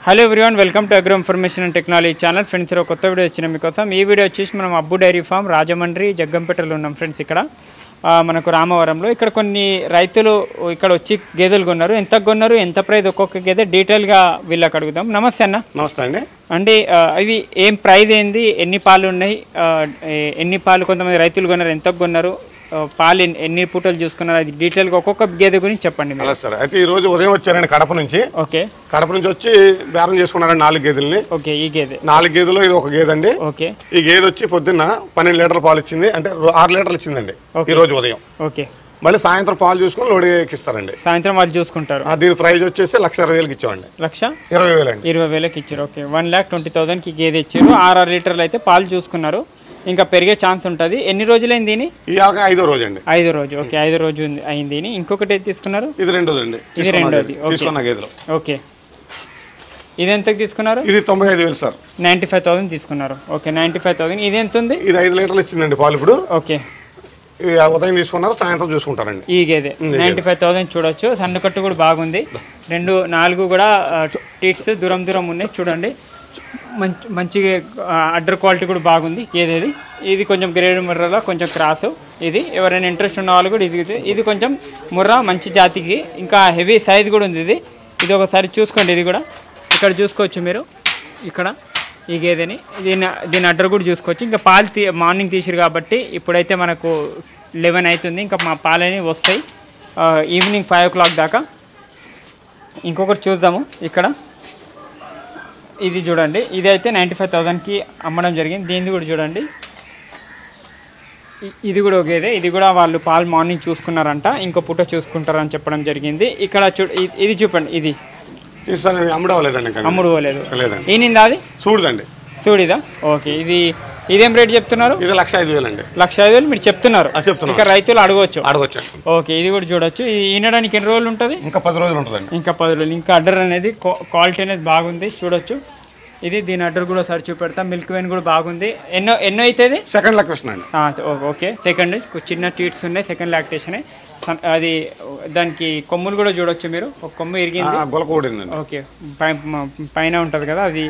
Hello everyone, welcome to agro information and technology channel. Friends, ఒక కొత్త video వచ్చిన మీకోసం. ఈ వీడియో వచ్చేసి మనం అబ్బు డైరీ ఫామ్ రాజమండ్రి జగ్గంపేటలో ఉన్నాం ఫ్రెండ్స్. ఇక్కడ మనకు రామవరంలో ఇక్కడ కొన్ని రైతులు ఇక్కడ వచ్చి గేదెలు కొన్నారు. ఎంత కొన్నారు, ఎంత ప్రైస్ ఒక్కొక్క గేదె డీటెయిల్గా వీళ్ళకి అడుగుదాం. నమస్తే అన్న. నమస్తే అండి. అంటే ఇవి ఏం ప్రైస్ ఏంది, ఎన్ని పాలు ఉన్నాయి, ఎన్ని పాలు కొంతమంది రైతులు కొన్నారు, ఎంత కొన్నారు, పాలు ఎన్ని పూటలు చూసుకున్నారు, అది డీటెయిల్గా ఒక్కొక్క గేదె గురించి చెప్పండి. అలా సార్, అయితే ఈ రోజు ఉదయం వచ్చారండి కడప నుంచి. ఓకే, కడప నుంచి వచ్చి బేరం చేసుకున్నారండి 4 గేదెల్ని. ఓకే, ఈ గేదె 4 గేదెలో ఇది ఒక గేదె అండి. ఓకే, ఈ గేదె వచ్చి పొద్దున్న 12 లీటర్ల పాలు ఇచ్చింది, అంటే 6 లీటర్లు ఇచ్చిందండి ఈ రోజు ఉదయం. ఓకే, మళ్ళీ సాయంత్రం పాలు చూసుకుని లోడ్ ఎక్కిస్తారండి. సాయంత్రం వాళ్ళు చూసుకుంటారు. దీని ప్రైజ్ వచ్చేసి 1,20,000కి ఇచ్చామండి. 1,20,000 అండి. 20,000కి ఇచ్చారు. ఓకే, 1,20,000కి గేదె ఇచ్చారు. 6 లీటర్లు అయితే పాలు చూసుకున్నారు. ఇంకా పెరిగే ఛాన్స్ ఉంటుంది. ఎన్ని రోజులైంది దీని? ఈ 5వ రోజు అండి. 5వ రోజు. ఓకే, 5వ రోజు అయింది. ఇంకొకటి తీసుకున్నారు, ఇది రెండోది అండి. ఇది రెండోది తీసుకున్న గేదెలో. ఓకే, ఇది ఎంతకు తీసుకున్నారు? ఇది 95,000 సార్. 95,000 తీసుకున్నారు. ఓకే, 95,000. ఇది ఎంత ఉంది? ఇది 5 లీటర్లు ఇచ్చిందండి పాలు ఇప్పుడు. ఓకే, ఉదయం తీసుకున్నారు, సాయంత్రం చూసుకుంటారండి. ఈ గేదె 95,000 చూడొచ్చు. సన్నకట్టు కూడా బాగుంది. 4 కూడా టీట్స్ దూరం ఉన్నాయి చూడండి. మంచిగా అడ్డర్ క్వాలిటీ కూడా బాగుంది గేదెది. ఇది కొంచెం గ్రేడ్ ముర్రాలో కొంచెం క్రాసు. ఇది ఎవరైనా ఇంట్రెస్ట్ ఉన్న వాళ్ళు కూడా ఇది కొంచెం ముర్రా మంచి జాతికి, ఇంకా హెవీ సైజ్ కూడా ఉంది. ఇది ఒకసారి చూసుకోండి. ఇది కూడా ఇక్కడ చూసుకోవచ్చు మీరు. ఇక్కడ ఈ గేదెని దీని అడ్డర్ కూడా చూసుకోవచ్చు. ఇంకా పాలు మార్నింగ్ తీసిరు కాబట్టి ఇప్పుడైతే మనకు 11 అవుతుంది. ఇంకా మా పాలని వస్తాయి ఈవినింగ్ 5 o'clock దాకా. ఇంకొకటి చూద్దాము. ఇక్కడ ఇది చూడండి, ఇది అయితే 95,000కి అమ్మడం జరిగింది. దీన్ని కూడా చూడండి. ఇది కూడా ఒకేదే. ఇది కూడా వాళ్ళు పాలు మార్నింగ్ చూసుకున్నారంట, ఇంకో పూట చూసుకుంటారని చెప్పడం జరిగింది. ఇక్కడ ఇది చూపండి. ఇది అమ్ముడు పోలేదు. ఈనిందా అది? చూడదండి, చూడిదా? ఓకే, ఇదేం రేట్ చెప్తున్నారు? ఇది 1,05,000 అండి. 1,05,000 మీరు చెప్తున్నారు. ఇంకా రైతులు అడగవచ్చు. ఓకే, ఇది కూడా చూడొచ్చు. ఇది ఈనడానికి ఎన్ని రోజులు ఉంటుంది? ఇంకా 10 రోజులు ఉంటుందండి. ఇంకా 10 రోజులు. ఇంకా అడ్డర్ అనేది క్వాలిటీ అనేది బాగుంది చూడొచ్చు. ఇది దీని అడ్డర్ కూడా ఒకసారి చూపెడతా. మిల్క్ వెయిన్ కూడా బాగుంది. ఎన్నో అవుతుంది? సెకండ్ లాక్టేషన్ అండి. Okay, second. చిన్న టీట్స్ ఉన్నాయి, సెకండ్ లాక్టేషన్. అది దానికి కొమ్ములు కూడా చూడొచ్చు మీరు. ఒక కొమ్ము ఇరిగింది. ఓకే, పైన ఉంటుంది కదా అది.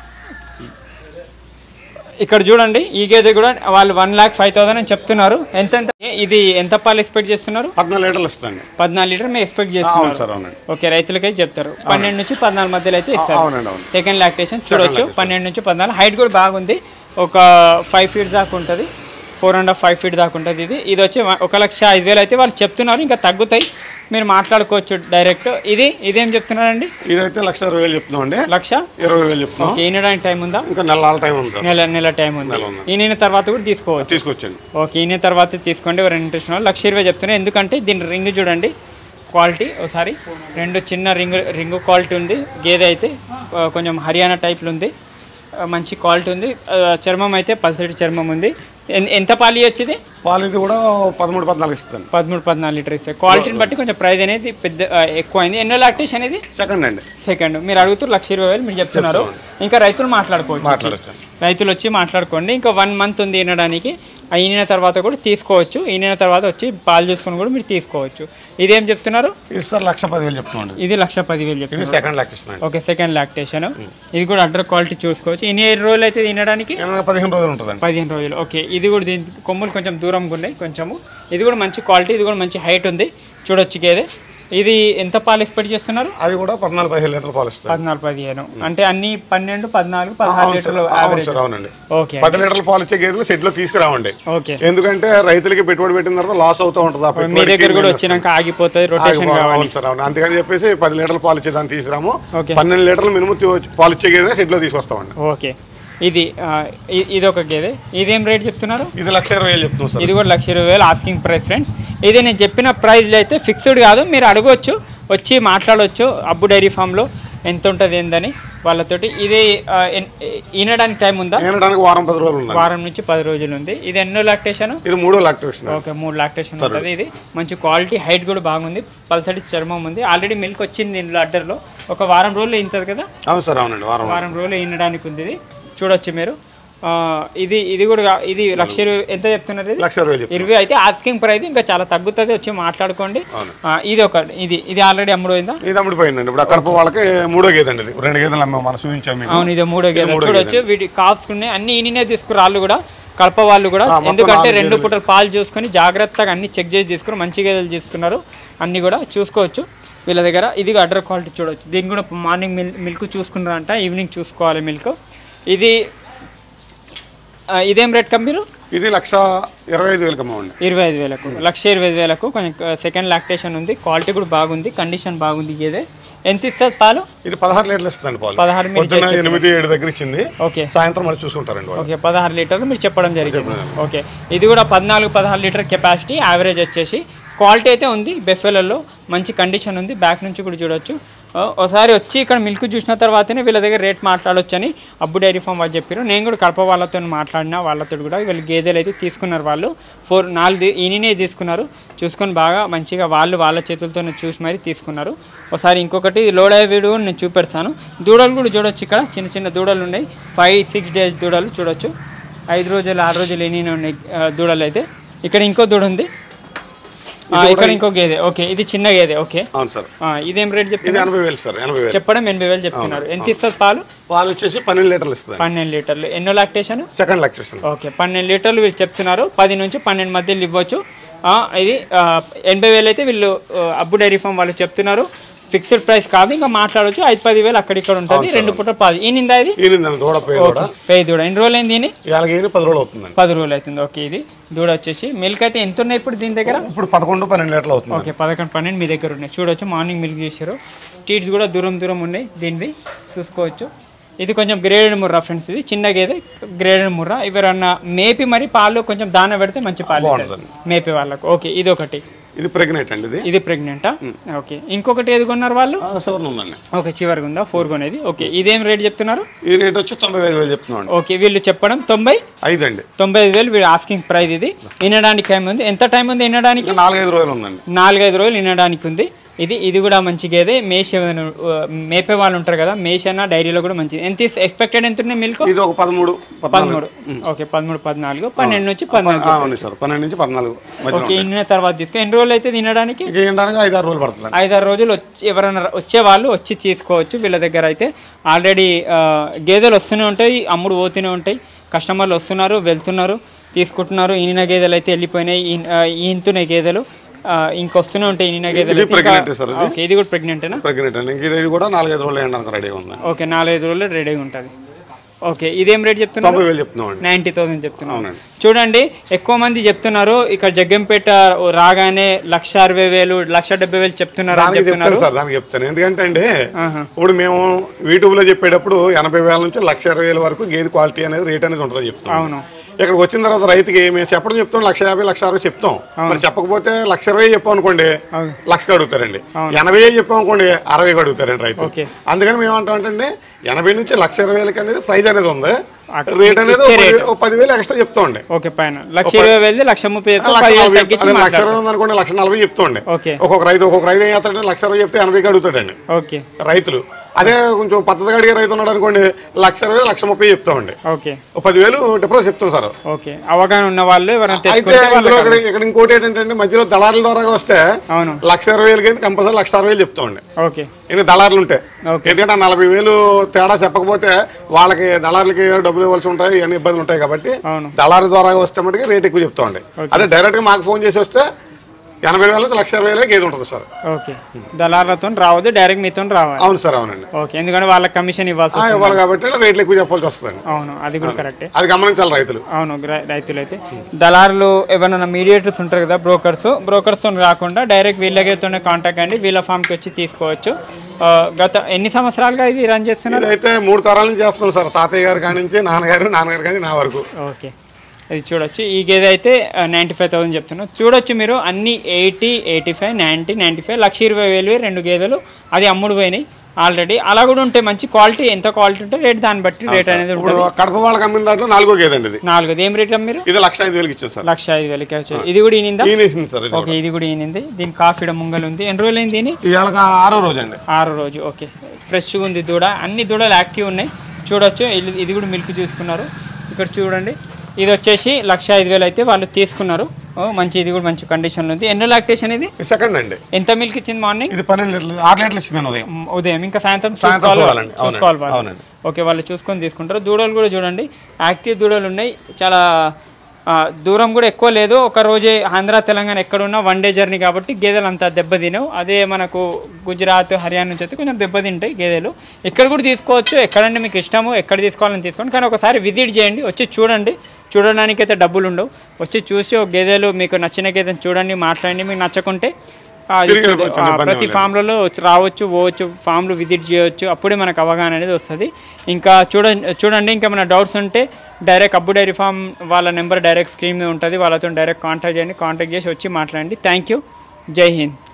ఇక్కడ చూడండి, ఈ గేదె కూడా వాళ్ళు 1,05,000 అని చెప్తున్నారు. ఎంత ఇది ఎంత పాలు ఎక్స్పెక్ట్ చేస్తున్నారు? 14 లీటర్లు ఇస్తుంది. 14 లీటర్ మీరు ఎక్స్పెక్ట్ చేస్తున్నారు. ఓకే, రైతులకైతే చెప్తారు 12 నుంచి 14 మధ్యలో అయితే ఇస్తారు. సెకండ్ లాక్టేషన్ చూడొచ్చు. 12 నుంచి 14. హైట్ కూడా బాగుంది. ఒక 5 feet దాకా ఉంటుంది. 4.5 feet దాకా ఉంటుంది. ఇది వచ్చి 1,05,000 అయితే వాళ్ళు చెప్తున్నారు. ఇంకా తగ్గుతాయి, మీరు మాట్లాడుకోవచ్చు డైరెక్ట్. ఇదేం చెప్తున్నారండి? ఇదైతే 1,20,000 చెప్తున్నాం అండి. 1,20,000 చెప్తున్నాం. ఈనడానికి టైం ఉందా? ఇంకా నెల టైం ఉంది. ఈయన తర్వాత కూడా తీసుకొచ్చండి. ఓకే, ఈయన తర్వాత తీసుకోండి. ఎవరైనా ఇంట్రెస్ట్ ఉన్నారు. 1,20,000 చెప్తున్నారు. ఎందుకంటే దీని రింగ్ చూడండి, క్వాలిటీ ఒకసారి. 2 చిన్న రింగ్ క్వాలిటీ ఉంది. గేదె అయితే కొంచెం హర్యానా టైప్లో ఉంది. మంచి క్వాలిటీ ఉంది. చర్మం అయితే పల్సటి చర్మం ఉంది. ఎంత పాలు ఇచ్చింది? పాలు ఇది కూడా 13-14 ఇస్తుంది. 13-14 లీటర్ ఇస్తాయి. క్వాలిటీని బట్టి కొంచెం ప్రైస్ అనేది పెద్ద ఎక్కువ అయింది. ఎన్నో లాక్టేషన్ అనేది? సెకండ్ అండి. సెకండ్. మీరు అడుగుతారు 1,20,000 మీరు చెప్తున్నారు. ఇంకా రైతులు మాట్లాడుకోవచ్చు. రైతులు వచ్చి మాట్లాడుకోండి. ఇంకా 1 month ఉంది ఈనడానికి. ఈనిన తర్వాత కూడా తీసుకోవచ్చు. ఈనిన తర్వాత వచ్చి పాలు చూసుకొని కూడా మీరు తీసుకోవచ్చు. ఇదేం చెప్తున్నారు? ఇది సార్ 1,10,000 చెప్తున్నాను. ఇది 1,10,000 చెప్తున్నారు. Second lactation. Okay, second lactation. ఇది కూడా అడ్డర్ క్వాలిటీ చూసుకోవచ్చు. ఎన్ని రోజులు అయితే తినడానికి? 15 రోజులు ఉంటుంది. 15 రోజులు. ఓకే, ఇది కూడా దీని కొమ్ములు కొంచెం దూరంగా ఉన్నాయి కొంచెము. ఇది కూడా మంచి క్వాలిటీ. ఇది కూడా మంచి హైట్ ఉంది చూడొచ్చు గేదె. ఇది ఎంత పాలు ఎక్స్పెక్ట్ చేస్తున్నారు? అది కూడా 14-15 లీటర్ల పాలు ఇస్తుంది. 14-15 అంటే అన్ని 12, 14, 16 లీటర్లు. అవునండి. ఓకే, 10 లీటర్ల పాలు ఇచ్చే గేదెలు సెట్ లో తీసుకురావండి. ఓకే, ఎందుకంటే రైతులకి పెట్టుబడి పెట్టిన తర్వాత లాస్ అవుతూ ఉంటుంది. మీ దగ్గర కూడా వచ్చినాక ఆగిపోతుంది, రొటేషన్ కావాలి. అందుకని చెప్పేసి 10 లీటర్ల పాలు ఇచ్చేదాన్ని తీసుకురాము. 12 లీటర్లు మినిమం పాలు ఇచ్చే గేదె సెట్ లో తీసుకొస్తామండి. ఓకే, ఇది ఒక గేదె. ఇదేం రేట్ చెప్తున్నారు? ఇది 1,20,000 చెప్తున్నారు. ఇది కూడా 1,20,000 ఆస్కింగ్ ప్రైస్ ఫ్రెండ్స్. ఇది నేను చెప్పిన ప్రైస్లో అయితే ఫిక్స్డ్ కాదు, మీరు అడగవచ్చు, వచ్చి మాట్లాడవచ్చు. అబ్బు డైరీ ఫామ్లో ఎంత ఉంటుంది ఏందని వాళ్ళతోటి. ఇది ఈనడానికి టైం ఉందా? ఈనడానికి వారం 10 రోజులు ఉంది. వారం నుంచి 10 రోజులు ఉంది. ఇది ఎన్నో లాక్టేషన్? ఇది 3వ లాక్టేషన్. ఓకే, 3 లాక్టేషన్ ఉంటుంది. ఇది మంచి క్వాలిటీ, హైట్ కూడా బాగుంది, పల్సటి చర్మం ఉంది. ఆల్రెడీ మిల్క్ వచ్చింది దీనిలో అడ్డర్లో. ఒక వారం రోజులు ఇంతది కదా? అవును సార్, అవునండి. వారం రోజులు ఈనడానికి ఉంది. ఇది చూడొచ్చు మీరు. ఇది కూడా ఇది 1,20,000 ఎంత చెప్తున్నారు? 1,20,000 అయితే ఆస్కింగ్ ప్రైస్ ఇంకా చాలా తగ్గుతుంది, వచ్చి మాట్లాడుకోండి. ఇది ఒక ఇది ఆల్రెడీ అమ్ముడైందా? ఇది అమ్ముడిపోయిందండి. ఇప్పుడు కడప వాళ్ళకి 3వ గేదె అండి. 2 గేదెలు మనం చూపించాము. అవును, ఇది 3వ గేదె. చూడొచ్చు వీటి కాసుకున్నాయి అన్ని ఈయననే తీసుకురాళ్ళు కూడా కడప వాళ్ళు కూడా, ఎందుకంటే 2 పూటలు పాలు చూసుకొని జాగ్రత్తగా అన్ని చెక్ చేసి తీసుకుని మంచి గేదెలు తీసుకున్నారు. అన్ని కూడా చూసుకోవచ్చు వీళ్ళ దగ్గర. ఇది అడ్డర్ క్వాలిటీ చూడవచ్చు. దీనికి కూడా మార్నింగ్ మిల్క్ చూసుకున్నారంట, ఈవినింగ్ చూసుకోవాలి మిల్క్. ఇదేం రేట్ కంపెనీ? ఇది 1,25,000 అమ్మండి. 25,000కు 1,25,000కు కొంచెం సెకండ్ లాక్టేషన్ ఉంది, క్వాలిటీ కూడా బాగుంది, కండిషన్ బాగుంది. గేదె ఎంత ఇస్తుంది పాలు? ఇది 16 లీటర్లు ఇస్తుందండి పాలు. 16 8-7 దగ్గర ఇచ్చింది. ఓకే, సాయంత్రం మళ్ళీ చూసుకుంటారండి. ఓకే, 16 లీటర్లు మీరు చెప్పడం జరిగింది. ఓకే, ఇది కూడా 14-16 లీటర్ కెపాసిటీ, యావరేజ్ వచ్చేసి. క్వాలిటీ అయితే ఉంది, బెఫెలలో మంచి కండిషన్ ఉంది. బ్యాక్ నుంచి కూడా చూడొచ్చు. ఒకసారి వచ్చి ఇక్కడ మిల్క్ చూసిన తర్వాతనే వీళ్ళ దగ్గర రేట్ మాట్లాడొచ్చు అని అబ్బు డైరీ ఫామ్ వాళ్ళు చెప్పారు. నేను కూడా కడప వాళ్ళతో మాట్లాడినా, వాళ్ళతో కూడా వీళ్ళు గేదెలు అయితే తీసుకున్నారు. వాళ్ళు 4 ఈయననే తీసుకున్నారు. చూసుకొని బాగా మంచిగా వాళ్ళ చేతులతో చూసి మరి తీసుకున్నారు. ఒకసారి ఇంకొకటి లోడ్ అయ్యే వీడియో నేను చూపెడతాను. దూడలు కూడా చూడొచ్చు. ఇక్కడ చిన్న చిన్న దూడలు ఉన్నాయి, 5-6 డేస్ దూడలు చూడొచ్చు. 5 రోజులు 6 రోజులు ఎన్ని ఉన్నాయి దూడలు అయితే. ఇక్కడ ఇంకో దూడ ఉంది, ఇక్కడ ఇంకో గేదె. ఓకే, ఇది చిన్న గేదె. ఓకే, అవును సార్. ఇదేం రేట్ చెప్తున్నారు? 80,000 సార్. 80,000 చెప్పడం 80,000 చెప్తున్నారు. ఎంత ఇస్తుంది పాలు? వచ్చేసి 12 లీటర్లు ఇస్తుంది. 12 లీటర్లు. ఎన్నో లాక్టేషన్? Second lactation. ఓకే, 12 లీటర్లు వీళ్ళు చెప్తున్నారు. 10 నుంచి 12 మధ్యలో ఇవ్వచ్చు. ఇది 80,000 అయితే వీళ్ళు అబ్బు డైరీ ఫామ్ వాళ్ళు చెప్తున్నారు. ఫిక్స్డ్ ప్రైస్ కాదు, ఇంకా మాట్లాడవచ్చు. 5-10,000 అక్కడిక్కడ ఉంటుంది. 2 పూట పాలు. ఈనిందా? ఇది పేయి దూడ. ఎన్ని రోజులు అయింది? 10 రోజులు అవుతుంది. 10 రోజులు అవుతుంది. ఓకే, ఇది దూడ వచ్చేసి మిల్క్ అయితే ఎంత ఉన్నాయి ఇప్పుడు దీని దగ్గర? ఇప్పుడు 11-12 లీటర్లు అవుతుంది. ఓకే, 11-12 మీ దగ్గర ఉన్నాయి. చూడొచ్చు, మార్నింగ్ మిల్క్ చేశారు. టీట్స్ కూడా దూరం ఉన్నాయి దీనివి, చూసుకోవచ్చు. ఇది కొంచెం గ్రేడెడ్ ముర్రా ఫ్రెండ్స్. ఇది చిన్న గేదె, గ్రేడెడ్ ముర్రా. ఎవరన్నా మేపి మరి పాలు కొంచెం దాన పెడితే మంచి పాలు మేపే వాళ్ళకు. ఓకే, ఇది ఒకటి. ఇది ప్రెగ్నెంట్ అండి. ఇది ప్రెగ్నెంటా? ఓకే, ఇంకొకటి ఏది కొన్నారు వాళ్ళు? ఓకే, చివరికి ఉందా? 4 కొనేది. ఓకే, ఇదేం రేట్ చెప్తున్నారు? ఈ రేట్ వచ్చి 95,000 చెప్తున్నాను. ఓకే, వీళ్ళు చెప్పడం 95 అండి. 95,000 వీళ్ళు ఆస్కింగ్ ప్రైస్. ఇది వినడానికి టైం ఉంది. ఎంత టైం ఉంది వినడానికి? 4-5 రోజులు ఉందండి. 4-5 రోజులు వినడానికి ఉంది. ఇది కూడా మంచి గేదె. మేష మేపే వాళ్ళు ఉంటారు కదా, మేష అన్న డైరీలో కూడా మంచిది. ఎంత ఎక్స్పెక్టెడ్ ఎంత ఉన్నాయి మిల్క్? ఇది ఒక 13. ఓకే, 13-14, 12 నుంచి 14. 12 నుంచి 14. ఓకే, ఇన్న తర్వాత తీసుకో. ఎన్ని రోజులు అయితే తినడానికి? 5-6 రోజులు పడుతుంది. 5-6 రోజులు వచ్చి ఎవరైనా వచ్చే వాళ్ళు వచ్చి తీసుకోవచ్చు. వీళ్ళ దగ్గర అయితే ఆల్రెడీ గేదెలు వస్తూనే ఉంటాయి, అమ్ముడు పోతూనే ఉంటాయి. కస్టమర్లు వస్తున్నారు, వెళ్తున్నారు, తీసుకుంటున్నారు. ఈయన గేదెలు అయితే వెళ్ళిపోయినాయి, ఈంతున్నాయి గేదెలు ఇంకొస్తూనే ఉంటాయి. ఈయన గేదెలు. ఓకే, ఇది కూడా ప్రెగ్నెంటేనా? ప్రెగ్నెంట్ అండి. ఇది కూడా 4-5 రోజులు వేయడానికి రెడీగా ఉంది. ఓకే, 4-5 రోజులు రెడీగా ఉంటుంది. ఓకే, ఇదేం రేట్ చెప్తున్నారు? 90,000 చెప్తున్నాం. 90,000 చెప్తున్నాను. చూడండి, ఎక్కువ మంది చెప్తున్నారు ఇక్కడ జగ్గంపేట రాగానే 1,60,000 1,70,000 చెప్తున్నారు. దానికి చెప్తాను. ఎందుకంటే అండి ఇప్పుడు మేము యూట్యూబ్ లో చెప్పేటప్పుడు 80,000 నుంచి 1,20,000 వరకు గేదె క్వాలిటీ అనేది రేట్ అనేది ఉంటుందని చెప్తాం. అవును, ఇక్కడికి వచ్చిన తర్వాత రైతుకి మేము చెప్పడం చెప్తాం 1,50,000 1,60,000 చెప్తాం. మరి చెప్పకపోతే 1,20,000 చెప్పాం అనుకోండి, 1,00,000 అడుగుతారండి. 80,000 చెప్పాం అనుకోండి, 60,000 అడుగుతారండి రైతు. అందుకని మేము అంటామంటే 80 నుంచి 1,20,000 అనేది ప్రైజ్ అనేది ఉంది. రేట్ అనేది 10,000 ఎక్స్ట్రా చెప్తాండి. ఓకే, పైన 1,20,000 1,30,000 అనుకోండి, 1,40,000 చెప్తాండి. ఒక్కొక్క రైతు ఏం చేస్తాడంటే 1,20,000 చెప్తే 80,000 అడుగుతాడండి రైతులు. అదే కొంచెం పద్ధతిగా అడిగే రైతు ఉన్నాడు అనుకోండి, 1,20,000 1,30,000 చెప్తామండి. 10,000 డిఫరెన్స్ చెప్తాం సార్. ఓకే, అవగాహన ఉన్న వాళ్ళు ఇక్కడ ఇంకోటి ఏంటంటే మధ్యలో దళారుల ద్వారా వస్తే 1,20,000 కంపల్సరీ 1,60,000 చెప్తామండి. ఓకే, ఇంకా దళారులు ఉంటాయి. ఎందుకంటే 40,000 తేడా చెప్పకపోతే వాళ్ళకి దళారులకి డబ్బులు ఇవ్వాల్సి ఉంటాయి, ఇవన్నీ ఇబ్బందులు ఉంటాయి. కాబట్టి దళారు ద్వారా వస్తే మటుకు రేట్ ఎక్కువ చెప్తామండి. అదే డైరెక్ట్ గా మాకు ఫోన్ చేసి వస్తే 80,000 నుంచి 1,20,000 గేదె ఉంటుంది సార్. ఓకే, దళారులతో రావద్దు, డైరెక్ట్ మీతో రావాలి. అవును సార్, అవునండి. ఓకే, ఎందుకంటే వాళ్ళకి కమిషన్ ఇవ్వాలి కాబట్టి రేట్లు ఎక్కువ చెప్పాల్సి వస్తుంది. అవును, అది కూడా కరెక్టే. అది గమనించాలి రైతులు. అవును, రైతులు అయితే దళారులు ఎవరైనా మీడియేటర్స్ ఉంటారు కదా, బ్రోకర్స్ తో రాకుండా డైరెక్ట్ వీళ్ళతోనే కాంటాక్ట్ అండి, వీళ్ళ ఫామ్కి వచ్చి తీసుకోవచ్చు. గత ఎన్ని సంవత్సరాలుగా ఇది రన్ చేస్తున్నారు? అయితే 3 తరాల నుంచి చేస్తున్నాం సార్. తాతయ్య గారి కాడి నుంచి నాన్నగారు కానీ నా వరకు. ఓకే, ఇది చూడొచ్చు. ఈ గేదె అయితే 95,000 చెప్తున్నారు. చూడొచ్చు మీరు, అన్ని 80, 85, 90, 95, 1,20,000 2 గేదెలు. అది అమ్ముడు పోయినాయి ఆల్రెడీ. అలా కూడా ఉంటాయి, మంచి క్వాలిటీ. ఎంత క్వాలిటీ ఉంటే రేట్ దాన్ని బట్టి రేట్ అనేది ఉంటుంది. కడప వాళ్ళకి అమ్మిన దాంట్లో 4వ గేదె అండి. 4ది ఏం రేట్ మీరు? ఇది 1,05,000 ఇచ్చారు సార్. 1,05,000. ఇది కూడా ఈనిందా? ఓకే, ఇది కూడా ఈనింది. దీని కాఫీ ముంగలు ఉంది. ఎన్ని రోజులు అయింది దీని? 6వ రోజు అండి. 6వ రోజు. ఓకే, ఫ్రెష్గా ఉంది దూడ. అన్ని దూడలు యాక్టివ్ ఉన్నాయి. చూడొచ్చు, ఇది కూడా మిల్క్ చూసుకున్నారు. ఇక్కడ చూడండి, ఇది వచ్చేసి 1,05,000 అయితే వాళ్ళు తీసుకున్నారు. మంచి, ఇది కూడా మంచి కండిషన్లో ఉంది. ఎన్నో లాక్టేషన్ ఇది? సెకండ్ అండి. ఎంత మిల్క్ ఇచ్చింది మార్నింగ్? ఇది 12 లీటర్లు, 6 లీటర్లు ఇచ్చింది ఉదయం. ఇంకా సాయంత్రం చూసుకోవాలి. ఓకే, వాళ్ళు చూసుకొని తీసుకుంటారు. దూడలు కూడా చూడండి, యాక్టివ్ దూడలు ఉన్నాయి. చాలా దూరం కూడా ఎక్కువ లేదు. ఒక రోజే ఆంధ్ర తెలంగాణ ఎక్కడున్నా 1 డే జర్నీ కాబట్టి గేదెలు అంత దెబ్బతినవు. అదే మనకు గుజరాత్ హర్యానా నుంచి అయితే కొంచెం దెబ్బతింటాయి గేదెలు. ఎక్కడ కూడా తీసుకోవచ్చు, ఎక్కడంటే మీకు ఇష్టమో ఎక్కడ తీసుకోవాలని తీసుకోండి. కానీ ఒకసారి విజిట్ చేయండి, వచ్చి చూడండి. చూడడానికైతే డబ్బులు ఉండవు. వచ్చి చూసి ఒక గేదెలు మీకు నచ్చిన గేదెని చూడండి, మాట్లాడండి. మీకు నచ్చకుంటే ప్రతి ఫామ్లలో రావచ్చు, పోవచ్చు, ఫామ్లు విజిట్ చేయవచ్చు. అప్పుడే మనకు అవగాహన అనేది వస్తుంది. ఇంకా చూడండి ఇంకా మన డౌట్స్ ఉంటే డైరెక్ట్ అబ్బు డైరీ ఫామ్ వాళ్ళ నెంబర్ డైరెక్ట్ స్క్రీన్ మీద ఉంటుంది. వాళ్ళతో డైరెక్ట్ కాంటాక్ట్ చేయండి. కాంటాక్ట్ చేసి వచ్చి మాట్లాడండి. Thank you. జై హింద్.